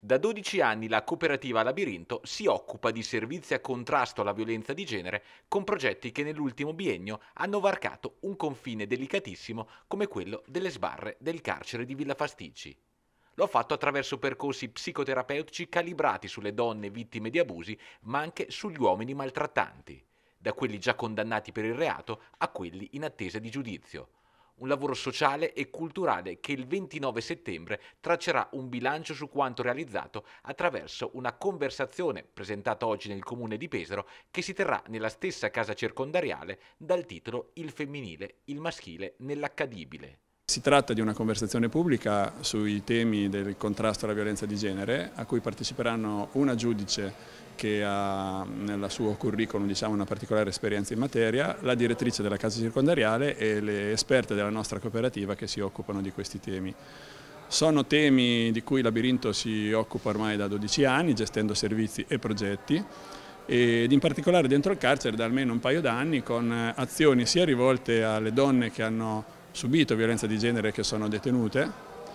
Da 12 anni la cooperativa Labirinto si occupa di servizi a contrasto alla violenza di genere con progetti che nell'ultimo biennio hanno varcato un confine delicatissimo come quello delle sbarre del carcere di Villa Fasticci. Lo ha fatto attraverso percorsi psicoterapeutici calibrati sulle donne vittime di abusi, ma anche sugli uomini maltrattanti, da quelli già condannati per il reato a quelli in attesa di giudizio. Un lavoro sociale e culturale che il 29 settembre traccerà un bilancio su quanto realizzato attraverso una conversazione presentata oggi nel comune di Pesaro che si terrà nella stessa casa circondariale dal titolo Il femminile, il maschile nell'accadibile. Si tratta di una conversazione pubblica sui temi del contrasto alla violenza di genere, a cui parteciperanno una giudice che ha nel suo curriculum una particolare esperienza in materia, la direttrice della casa circondariale e le esperte della nostra cooperativa che si occupano di questi temi. Sono temi di cui Labirinto si occupa ormai da 12 anni, gestendo servizi e progetti, ed in particolare dentro il carcere da almeno un paio d'anni con azioni sia rivolte alle donne che hanno subito violenza di genere che sono detenute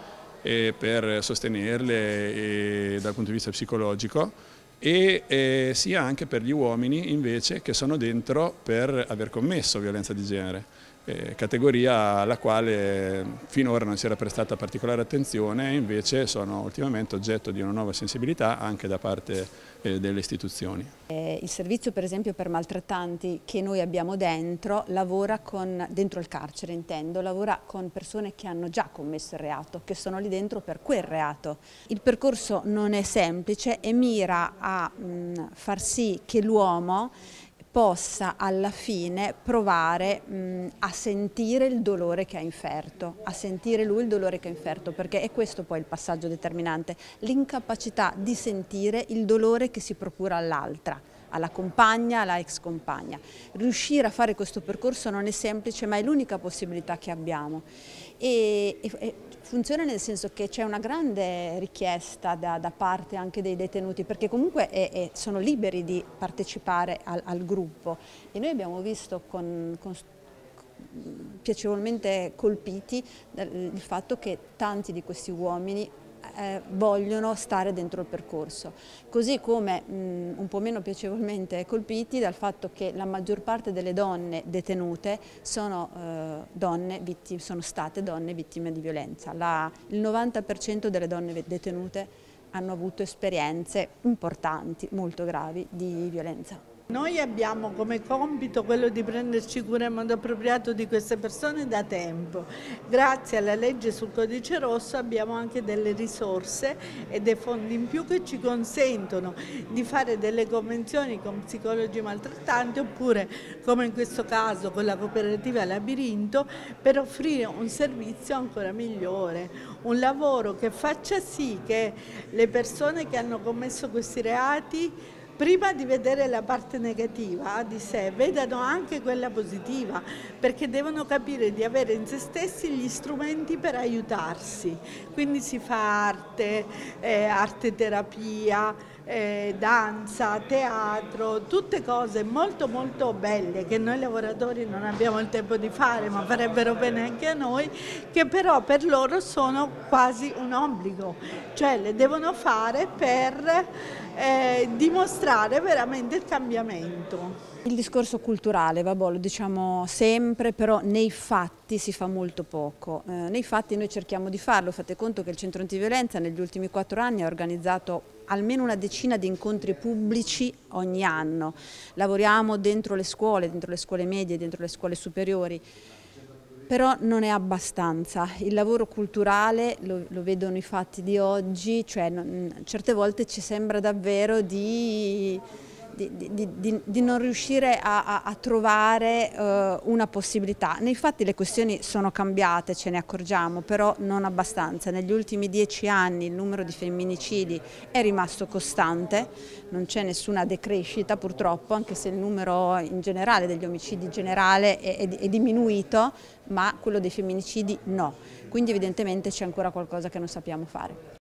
per sostenerle dal punto di vista psicologico e sia anche per gli uomini invece che sono dentro per aver commesso violenza di genere, categoria alla quale finora non si era prestata particolare attenzione e invece sono ultimamente oggetto di una nuova sensibilità anche da parte delle istituzioni. Il servizio per esempio per maltrattanti che noi abbiamo dentro lavora dentro il carcere intendo, lavora con persone che hanno già commesso il reato, che sono lì dentro per quel reato. Il percorso non è semplice e mira a far sì che l'uomo possa alla fine provare a sentire il dolore che ha inferto, a sentire lui il dolore che ha inferto, perché è questo poi il passaggio determinante, l'incapacità di sentire il dolore che si procura all'altra, alla compagna, alla ex compagna. Riuscire a fare questo percorso non è semplice, ma è l'unica possibilità che abbiamo. E funziona nel senso che c'è una grande richiesta da parte anche dei detenuti, perché comunque sono liberi di partecipare al gruppo e noi abbiamo visto piacevolmente colpiti il fatto che tanti di questi uomini vogliono stare dentro il percorso, così come un po' meno piacevolmente colpiti dal fatto che la maggior parte delle donne detenute sono state donne vittime di violenza. Il 90% delle donne detenute hanno avuto esperienze importanti, molto gravi di violenza. Noi abbiamo come compito quello di prenderci cura in modo appropriato di queste persone da tempo. Grazie alla legge sul codice rosso abbiamo anche delle risorse e dei fondi in più che ci consentono di fare delle convenzioni con psicologi maltrattanti oppure, come in questo caso con la cooperativa Labirinto, per offrire un servizio ancora migliore, un lavoro che faccia sì che le persone che hanno commesso questi reati prima di vedere la parte negativa di sé, vedano anche quella positiva, perché devono capire di avere in se stessi gli strumenti per aiutarsi. Quindi si fa arte, arte terapia, danza, teatro, tutte cose molto molto belle che noi lavoratori non abbiamo il tempo di fare, ma farebbero bene anche a noi, che però per loro sono quasi un obbligo, cioè le devono fare per dimostrare veramente il cambiamento. Il discorso culturale, vabbè, lo diciamo sempre, però nei fatti si fa molto poco. Nei fatti noi cerchiamo di farlo, fate conto che il Centro Antiviolenza negli ultimi 4 anni ha organizzato almeno una decina di incontri pubblici ogni anno. Lavoriamo dentro le scuole medie, dentro le scuole superiori. Però non è abbastanza, il lavoro culturale, lo vedono i fatti di oggi, cioè certe volte ci sembra davvero di non riuscire a trovare una possibilità. Nei fatti le questioni sono cambiate, ce ne accorgiamo, però non abbastanza. Negli ultimi 10 anni il numero di femminicidi è rimasto costante, non c'è nessuna decrescita purtroppo, anche se il numero in generale degli omicidi in generale è diminuito, ma quello dei femminicidi no. Quindi evidentemente c'è ancora qualcosa che non sappiamo fare.